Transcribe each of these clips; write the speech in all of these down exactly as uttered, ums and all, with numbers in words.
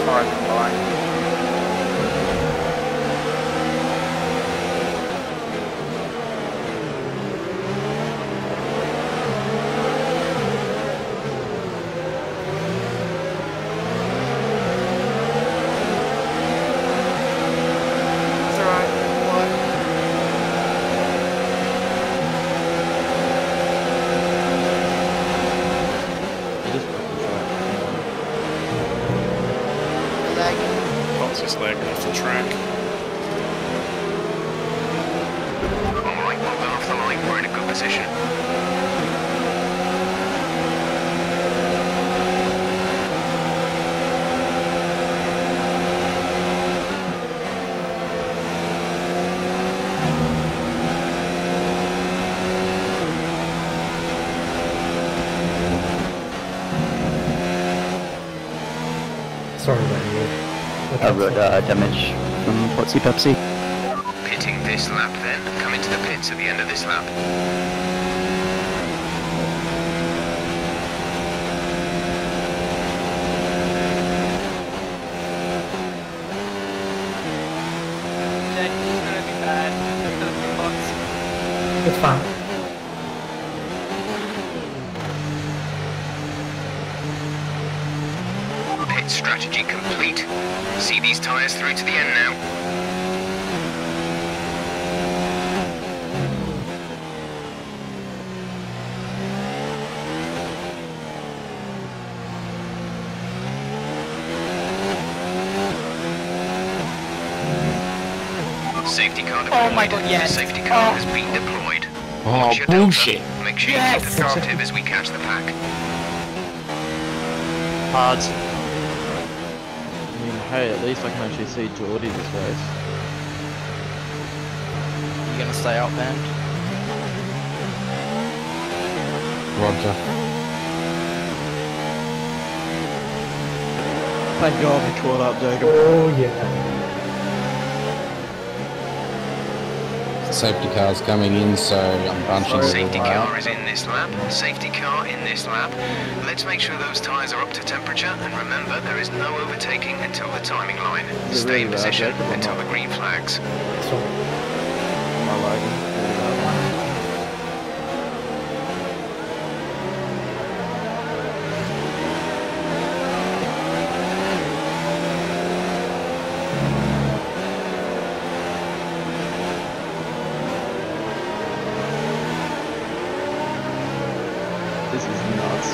tyres are fine. His leg off the track. Alright, well done off the line, we're in a good position. Sorry about you. I've got uh, damage from Potsy Pepsi. Pitting this lap then, come into the pits at the end of this lap. It's gonna be bad. It's gonna be bots. It's fine. Pit strategy complete. See these tyres through to the end now. Safety car deployed. Oh my god, yes. The safety car Oh. has been deployed. Oh, Watch your bullshit. delta. Make sure Yes. you keep authoritative as we catch the pack. Hard. I mean, hey, at least I can actually see Geordie this race. You gonna stay out, band? Roger. Thank God we caught up, Jacob. Oh yeah. Safety car's coming in, so I'm bunching Safety everyone car up. is in this lap. Safety car in this lap. Let's make sure those tyres are up to temperature, and remember there is no overtaking until the timing line. Is it Stay in really bad, position Jacob, or until not? the green flags. So, Am I lagging? This is nuts.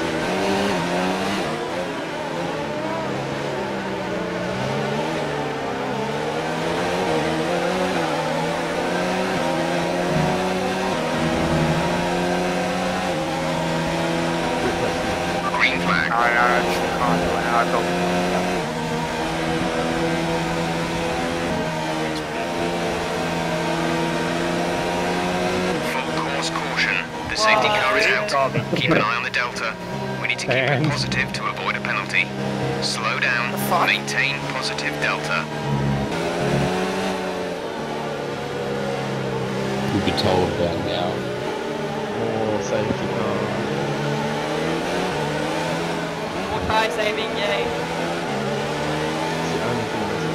Green flag. No, no, I just can't do it. I got Full course caution. The safety car is out. Keep an eye on the delta. We need to keep it positive to avoid a penalty. Slow down. Maintain positive delta. You'll be told about now. More safety car. More tire saving, yay. It's the only thing that's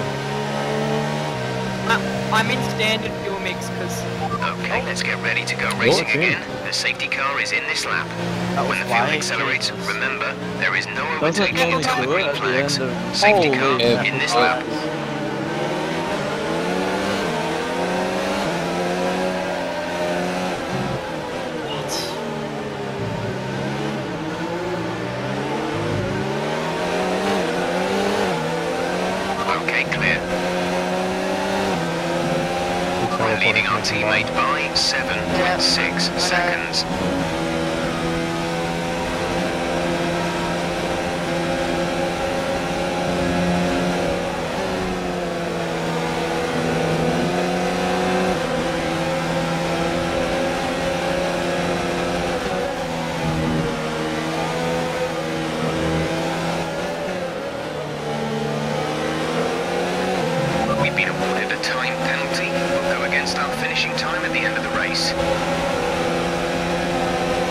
Uh, I'm in standard fuel mix because Okay, let's get ready to go racing okay. again. The safety car is in this lap. That When was the fuel flying, accelerates, Jesus. remember, there is no Doesn't it overtaking normally until the do green it at the flags. end of Safety car Holy in this lap. Okay, clear. We're leading our teammate by seven point six seconds. We've been awarded a time penalty. We'll go against our finishing time at the end of the race.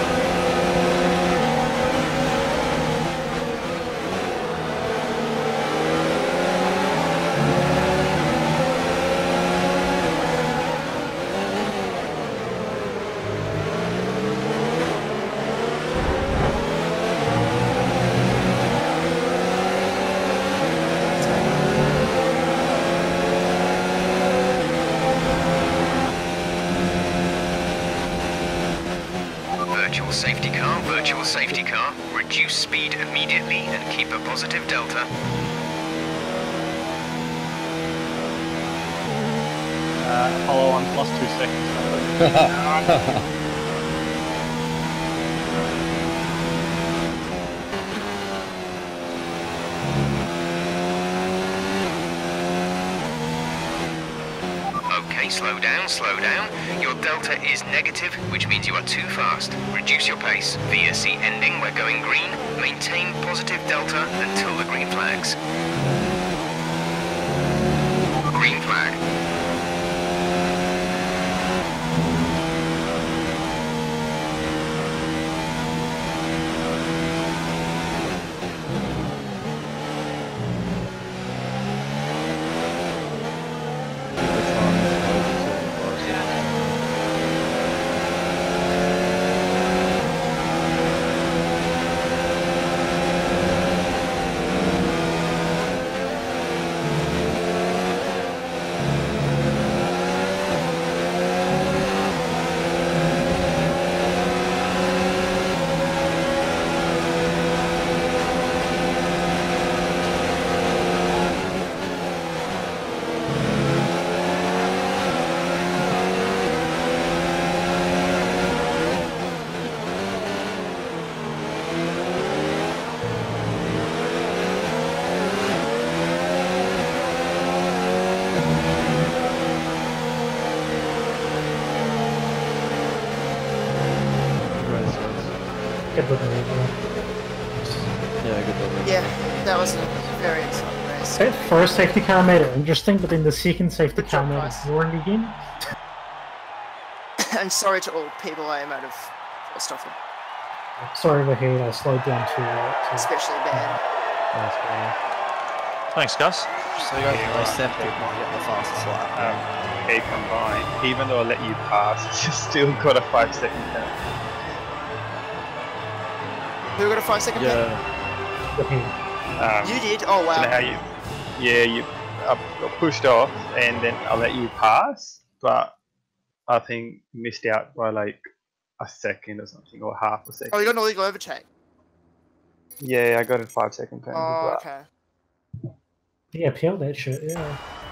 safety car, virtual safety car. Reduce speed immediately and keep a positive delta. Uh, Apollo one plus two seconds. Okay, slow down, slow down. Your delta is negative, which means you are too fast. Reduce your pace. V S C ending, we're going green. Maintain positive delta until the green flags. Green flag. Good looking race. Yeah, good job. Yeah, that was a very exciting race. That first safety car made it interesting, but then the second safety Good car job, made it guys. boring again. And sorry to all people I might have forced off them, Sorry, Waheed, I slowed down too late. Too. especially Ben. Nice one. Thanks, Gus. So you guys yeah, seven might get the fastest lap. Um, A combined, even though I let you pass, you still got a five second penalty. Who got a five second Yeah. Waheed. Um, pen? You did? Oh I don't know wow. how you, yeah, you I got pushed off and then I let you pass, but I think missed out by like a second or something, or half a second. Oh, you got an illegal overtake. Yeah, I got a five second penalty. Oh, but okay. Yeah, appeal that shit, yeah.